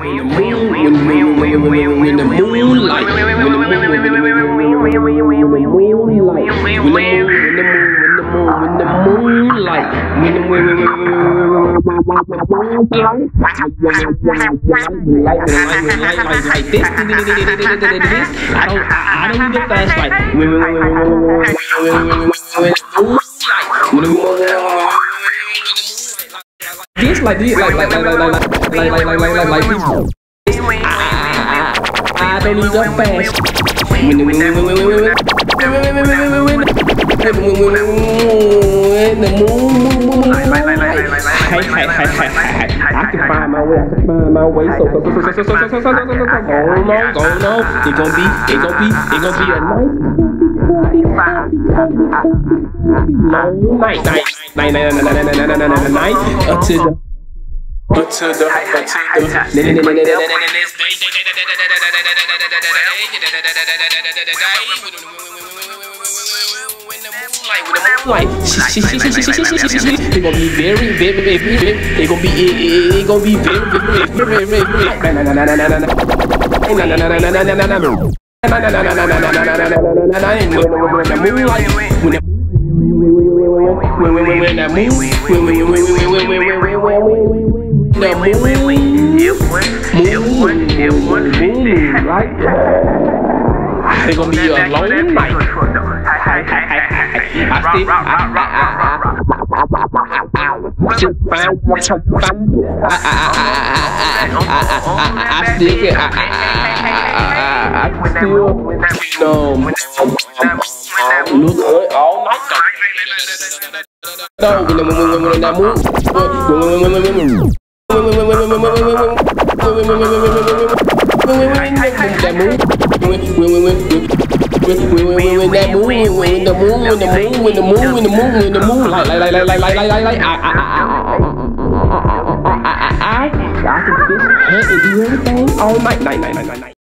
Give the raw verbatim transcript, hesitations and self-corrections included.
When the moon, when the moon, when the moon, when the moonlight, when the moon, when the moon, when the moonlight, when the moon, when the moon, when the moonlight, when the moon, like like this, this. I don't, I don't need the flashlight. This like this, like like like like like like like like like like this. I, I don't need the flash. When the when the when the moon, hey hey hey hey hey, I can find my way, I can find my way. So so so so so so so so so so so go on, go on. It gonna be, it gonna be, it gonna be a nice, nice, night, night, night, night, night, night, night, night, night, night, up to the, up to the, up to the, like, they gonna be very, very, very, very, they gonna be, it gonna be very, very, very, very, very, na na na na na na na na na na na na na na. It's gonna be a long night. I still, I still get, I still, no, look good all night. No, when when when that move, that move, when the moon, when the moon, when the moon, when the moon, when the moon, like, like, like, like, like, like, like, like, I, I, I, I, I, I, I can fish, hunt, and do everything all night, night, night, night, night.